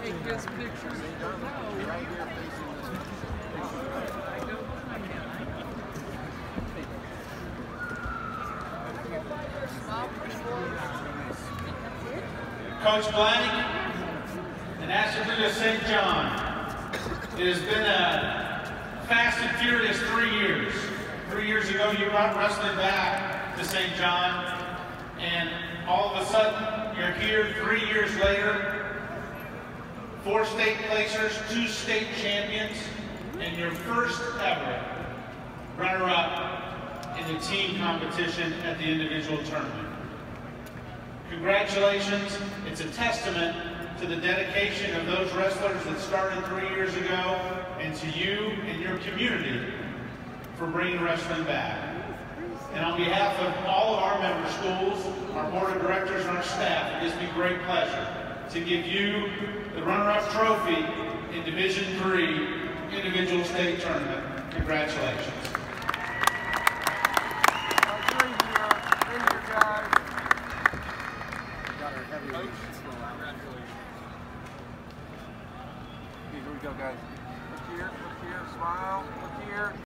take his pictures. Coach Blank and Ashtabula St. John. It has been a fast and furious 3 years. 3 years ago, you brought wrestling back to St. John, and all of a sudden, you're here 3 years later, 4 state placers, 2 state champions, and your first ever runner-up in the team competition at the individual tournament. Congratulations. It's a testament to the dedication of those wrestlers that started 3 years ago, and to you and your community for bringing wrestling back. And on behalf of all of our member schools, our board of directors, and our staff, it gives me great pleasure to give you the runner-up trophy in Division III Individual State Tournament. Congratulations. Here we go, guys. Look here, smile, look here.